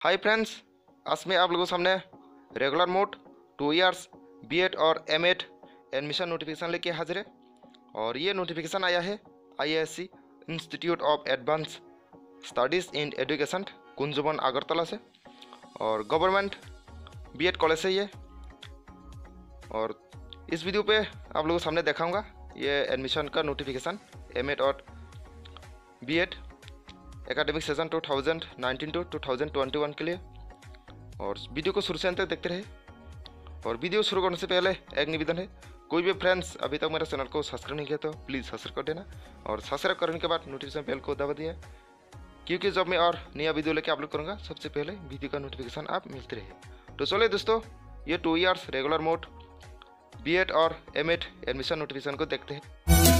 Hi friends, आज मैं आप लोगों के सामने रेगुलर मोड 2 इयर्स बीएड और एमएड एडमिशन नोटिफिकेशन लेके हाजिर है। और ये नोटिफिकेशन आया है IASC institute of advance studies in education Kunjaban Agartala से, और गवर्नमेंट बीएड कॉलेज से ये। और इस वीडियो पे आप लोगों के सामने दिखाऊंगा ये एडमिशन का नोटिफिकेशन एमएड और बीएड एकेडमिक सेशन 2019 टू 2021 के लिए। और वीडियो को शुरू से अंत तक देखते रहे। और वीडियो शुरू करने से पहले एक निवेदन है, कोई भी फ्रेंड्स अभी तक मेरे चैनल को सब्सक्राइब नहीं किया तो प्लीज़ सब्सक्राइब कर देना, और सब्सक्राइब करने के बाद नोटिफिकेशन बेल को दबा दिया, क्योंकि जब मैं और नया वीडियो लेके अपलोड करूँगा सबसे पहले वीडियो का नोटिफिकेशन आप मिलते रहे। तो चलिए दोस्तों, ये 2 इयर्स रेगुलर मोड बीएड और एमएड एडमिशन नोटिफिकेशन को देखते हैं।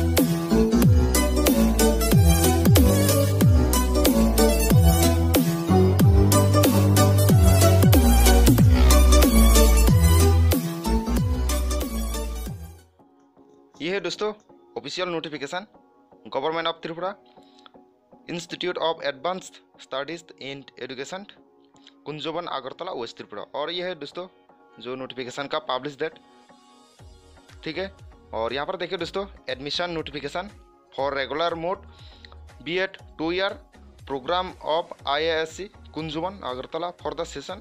ये है दोस्तों official notification government of Tripura institute of advanced studies in education Kunjaban Agartala west Tripura. और ये है दोस्तों जो नोटिफिकेशन का पब्लिश डेट, ठीक है। और यहाँ पर देखिए दोस्तों, admission notification for regular mode BEd 2 year programme of IASC Kunjaban Agartala for the session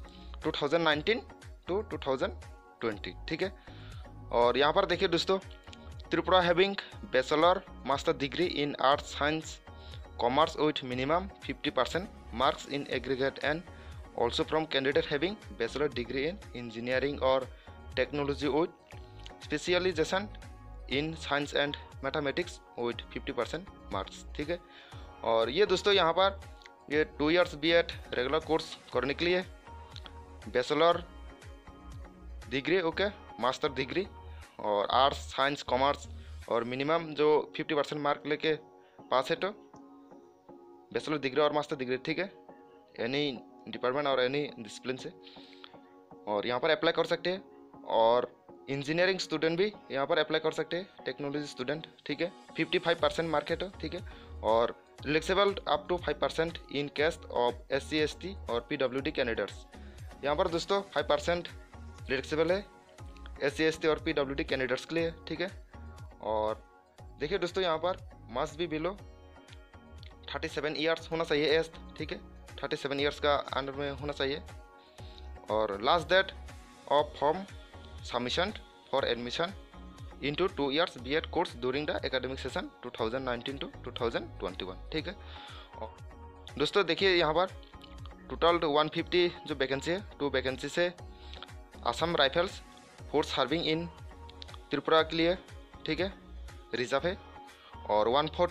2019 to 2020, ठीक है। और यहाँ पर देखिए दोस्तों, Tripura having bachelor master degree in arts science commerce with minimum 50% marks in aggregate and also from candidate having bachelor degree in engineering और technology with specialization in science and mathematics with 50% marks, ठीक है। और ये दोस्तों यहाँ पर ये 2 years BEd regular course करने के लिए bachelor degree, okay, master degree और आर्ट्स साइंस कॉमर्स और मिनिमम जो 50% मार्क लेके पास है तो बैचलर डिग्री और मास्टर डिग्री, ठीक है, एनी डिपार्टमेंट और एनी डिसिप्लिन से। और यहाँ पर अप्लाई कर सकते हैं। और इंजीनियरिंग स्टूडेंट भी यहाँ पर अप्लाई कर सकते हैं, टेक्नोलॉजी स्टूडेंट, ठीक है, 55% मार्क है तो, ठीक है। और relaxable up to 5% in case of SC ST और PWD कैंडिडेट्स। यहाँ पर दोस्तों 5% रिलैक्सेबल है SC ST और PWD कैंडिडेट्स के लिए, ठीक है। और देखिए दोस्तों, यहाँ पर मस्ट बी बिलो 37 इयर्स होना चाहिए एज, ठीक है, 37 इयर्स का अंडर में होना चाहिए। और last date of form submission for admission into 2 years BEd course during the academic session 2019 to 2021, ठीक है। और दोस्तों देखिए यहाँ पर टोटल 150 जो वैकेंसी है, 2 वैकेंसी से Assam rifles force serving in Tripura के लिए, ठीक है, रिजर्व है। और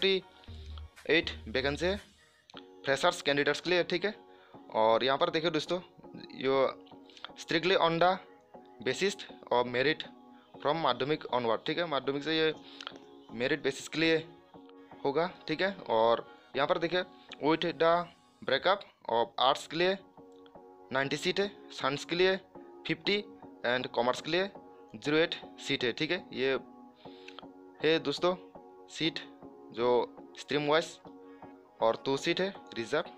148 वैकेंसी है फ्रेशर्स कैंडिडेट्स के लिए, ठीक है। और यहाँ पर देखिए दोस्तों, यो strictly on the basis of merit from Madhyamik onward, ठीक है, माध्यमिक से ये मेरिट बेसिस के लिए होगा, ठीक है। और यहाँ पर देखिए with the breakup of arts के लिए 90 सीट है, साइंस के लिए 50 एंड कॉमर्स के लिए 08 सीट है, ठीक है। ये है दोस्तों सीट जो स्ट्रीम वाइज, और 2 सीट है रिजर्व।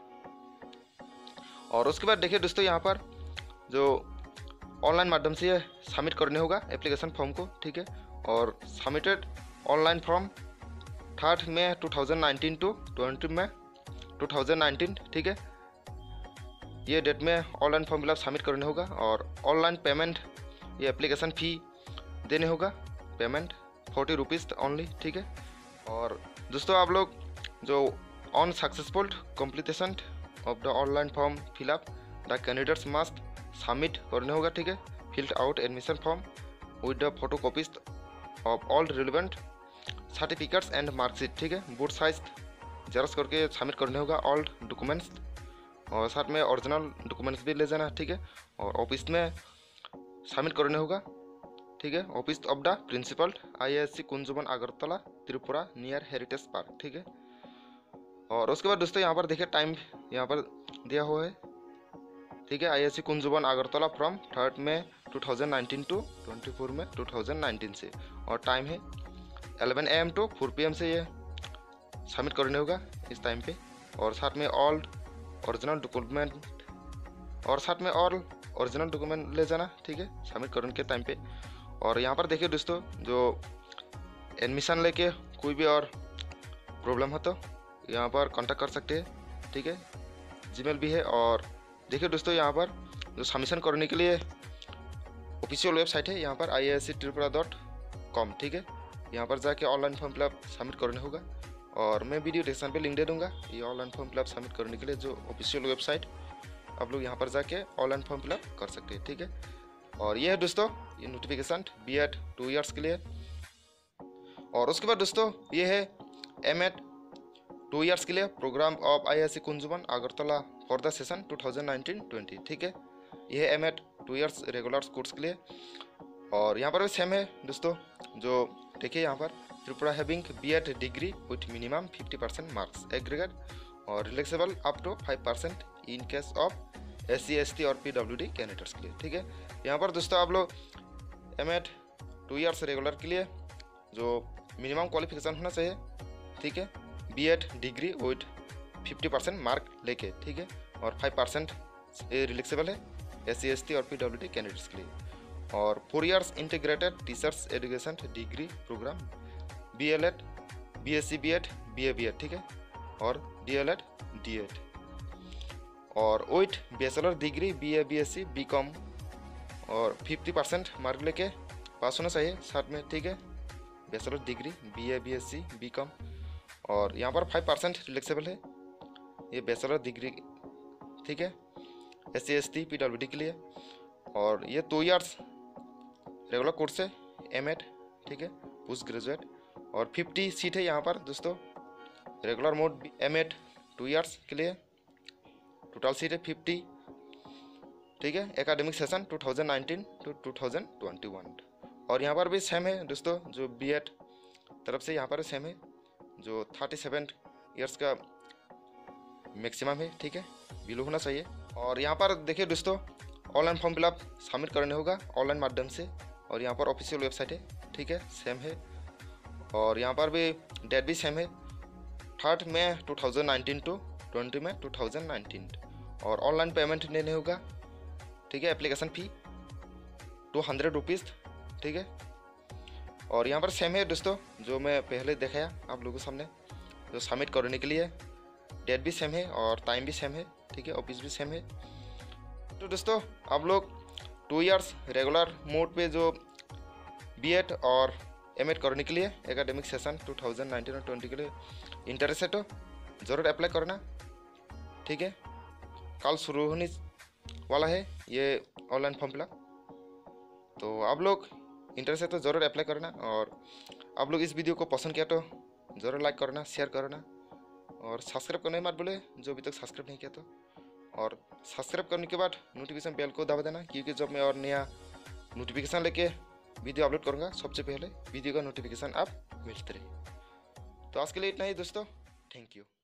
और उसके बाद देखिए दोस्तों, यहाँ पर जो ऑनलाइन माध्यम से सबमिट करने होगा एप्लीकेशन फॉर्म को, ठीक है। और सबमिटेड ऑनलाइन फॉर्म 3 मई 2019 टू 20 मई 2019, ठीक है। ये डेट में ऑनलाइन फॉर्म फिलअप सबमिट करने होगा। और ऑनलाइन पेमेंट, ये एप्लीकेशन फ़ी देने होगा, पेमेंट 40 रुपीज़ ओनली, ठीक है। और दोस्तों आप लोग जो on successful completion of the online form fill up the candidates must submit करने होगा, ठीक है, filled out admission form with the photo copies of all relevant certificates and marksheet, ठीक है, बोथ साइज जेरॉक्स करके सबमिट करने होगा ऑल डॉक्यूमेंट्स, और साथ में ओरिजिनल डॉक्यूमेंट्स भी ले जाना, ठीक है। और ऑफिस में सबमिट करने होगा, ठीक है, office of the principal IASC Kunjaban Agartala Tripura near heritage park, ठीक है। और उसके बाद दोस्तों यहाँ पर देखिए टाइम यहाँ पर दिया हुआ है, ठीक है, आईएएससी कुंजवन अगरतला फ्रॉम 3 मई 2019 टू 24 मई 2019 से। और टाइम है 11 AM टू 4 PM से ये सबमिट करने होगा इस टाइम पे। और साथ में ऑल ओरिजिनल डॉक्यूमेंट और साथ में और ओरिजिनल डॉक्यूमेंट ले जाना, ठीक है, सबमिट करने के टाइम पे। और यहाँ पर देखिए दोस्तों, जो एडमिशन लेके कोई भी और प्रॉब्लम हो तो यहाँ पर कांटेक्ट कर सकते हैं, ठीक है, जीमेल भी है। और देखिए दोस्तों, यहाँ पर जो सबमिशन करने के लिए ऑफिशियल वेबसाइट है यहाँ पर iisctripura.com, ठीक है, यहाँ पर जाके ऑनलाइन फॉर्म फिलअप सबमिट करने होगा। और मैं वीडियो डिस्क्रिप्शन पे लिंक दे दूँगा ये ऑनलाइन फॉर्म फिलअप सबमिट करने के लिए जो ऑफिशियल वेबसाइट, आप लोग यहाँ पर जाके ऑनलाइन फॉर्म फिलअप कर सकते हैं, ठीक है। और ये है दोस्तों ये नोटिफिकेशन B.Ed 2 ईयर्स के लिए। और उसके बाद दोस्तों ये है M.Ed 2 ईयर्स के लिए programme of IISc Kunjaban Agartala for the session 2019-20, ठीक है। ये है M.Ed 2 ईयर्स रेगुलर कोर्स के लिए। और यहाँ पर भी सेम है दोस्तों, जो देखिए यहाँ पर Tripura having B.Ed degree with minimum 50% marks aggregate और relaxable up to 5% in case of SC ST और PWD कैंडिडेट्स के लिए, ठीक है। यहाँ पर दोस्तों आप लोग M.Ed 2 ईयर्स रेगुलर के लिए जो मिनिमम क्वालिफिकेशन होना चाहिए, ठीक है, B.Ed डिग्री विथ 50% मार्क लेके, ठीक है, और 5% रिलैक्सेबल है SC ST और PWD कैंडिडेट्स के लिए। और 4 years integrated teachers education degree programme B.LEd B.Sc B.Ed B.A B.Ed, ठीक है, और D.LEd D.Ed और with bachelor degree B.A B.Sc B.Com और 50% मार्क लेके पास होना चाहिए साथ में, ठीक है, bachelor degree B.A B.Sc B.Com। और यहाँ पर 5% रिलैक्सेबल है ये बैचलर डिग्री, ठीक है, SC ST PWD के लिए। और ये 2 ईयर्स रेगुलर कोर्स है M.Ed, ठीक है, पोस्ट ग्रेजुएट। और 50 सीट है यहाँ पर दोस्तों रेगुलर मोड M.Ed 2 ईयर्स के लिए, टोटल सीट है 50, ठीक है, एकेडमिक सेशन 2019 to 2021। और यहाँ पर भी सेम है दोस्तों, जो B.Ed तरफ से यहाँ पर सेम है, जो 37 ईयर्स का मैक्सिमम है, ठीक है, बिलो होना चाहिए। और यहाँ पर देखिए दोस्तों ऑनलाइन फॉर्म फिलअप सबमिट करने होगा ऑनलाइन माध्यम से। और यहाँ पर ऑफिशियल वेबसाइट है, ठीक है, सेम है। और यहाँ पर भी डेट भी सेम है, 3 मई 2019 to 20 मई 2019। और ऑनलाइन पेमेंट लेने होगा, ठीक है, एप्लीकेशन फ़ी 200 रुपीज़, ठीक है। और यहाँ पर सेम है दोस्तों, जो मैं पहले दिखाया आप लोगों के सामने, जो सबमिट करने के लिए डेट भी सेम है और टाइम भी सेम है, ठीक है, ऑफिस भी सेम है। तो दोस्तों आप लोग 2 ईयर्स रेगुलर मोड पे जो B.Ed और M.Ed करने के लिए एकेडमिक सेशन 2019 और 20 के लिए इंटरेस्टेड हो ज़रूर अप्लाई करना, ठीक है। कल शुरू होने वाला है ये ऑनलाइन फॉर्म फिलअप, तो आप लोग इंटरेस्टेड तो ज़रूर अप्लाई करना। और आप लोग इस वीडियो को पसंद किया तो ज़रूर लाइक करना, शेयर करना और सब्सक्राइब करने मत भूले जो अभी तक सब्सक्राइब नहीं किया तो। और सब्सक्राइब करने के बाद नोटिफिकेशन बेल को दबा देना, क्योंकि जब मैं और नया नोटिफिकेशन लेके वीडियो अपलोड करूँगा सबसे पहले वीडियो का नोटिफिकेशन आप मिलते रहे। तो आज के लिए इतना ही दोस्तों, थैंक यू।